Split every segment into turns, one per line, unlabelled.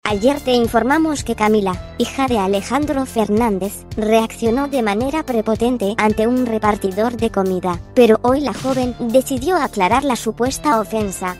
Ayer te informamos que Camila, hija de Alejandro Fernández, reaccionó de manera prepotente ante un repartidor de comida, pero hoy la joven decidió aclarar la supuesta ofensa.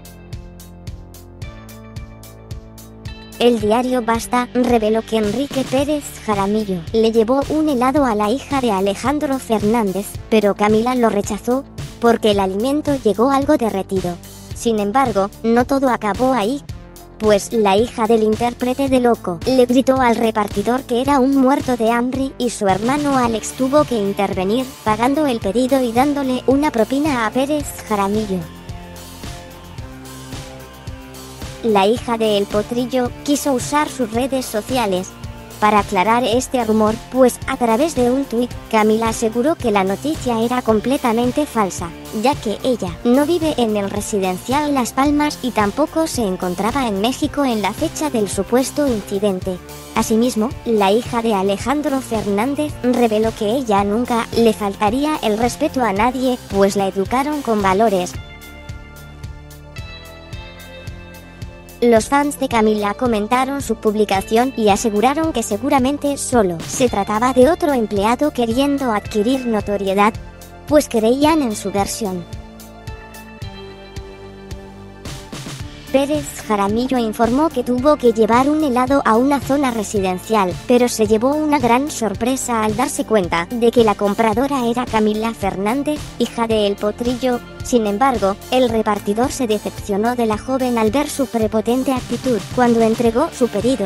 El diario Basta reveló que Enrique Pérez Jaramillo le llevó un helado a la hija de Alejandro Fernández, pero Camila lo rechazó porque el alimento llegó algo derretido. Sin embargo, no todo acabó ahí, pues la hija del intérprete de Loco le gritó al repartidor que era un muerto de hambre y su hermano Alex tuvo que intervenir, pagando el pedido y dándole una propina a Pérez Jaramillo. La hija de El Potrillo quiso usar sus redes sociales para aclarar este rumor, pues a través de un tuit, Camila aseguró que la noticia era completamente falsa, ya que ella no vive en el residencial Las Palmas y tampoco se encontraba en México en la fecha del supuesto incidente. Asimismo, la hija de Alejandro Fernández reveló que ella nunca le faltaría el respeto a nadie, pues la educaron con valores. Los fans de Camila comentaron su publicación y aseguraron que seguramente solo se trataba de otro empleado queriendo adquirir notoriedad, pues creían en su versión. Pérez Jaramillo informó que tuvo que llevar un helado a una zona residencial, pero se llevó una gran sorpresa al darse cuenta de que la compradora era Camila Fernández, hija de El Potrillo. Sin embargo, el repartidor se decepcionó de la joven al ver su prepotente actitud cuando entregó su pedido.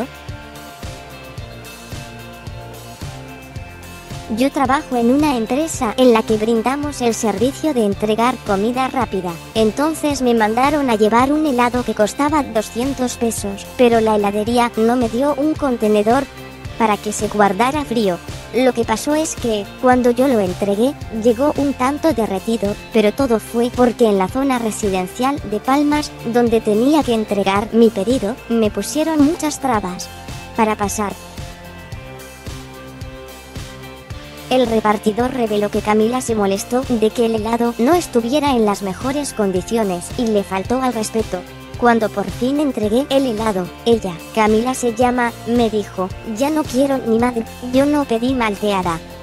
Yo trabajo en una empresa en la que brindamos el servicio de entregar comida rápida. Entonces me mandaron a llevar un helado que costaba 200 pesos, pero la heladería no me dio un contenedor para que se guardara frío. Lo que pasó es que, cuando yo lo entregué, llegó un tanto derretido, pero todo fue porque en la zona residencial de Palmas, donde tenía que entregar mi pedido, me pusieron muchas trabas para pasar. El repartidor reveló que Camila se molestó de que el helado no estuviera en las mejores condiciones y le faltó al respeto. Cuando por fin entregué el helado, ella, Camila se llama, me dijo, ya no quiero ni madre, yo no pedí malteada.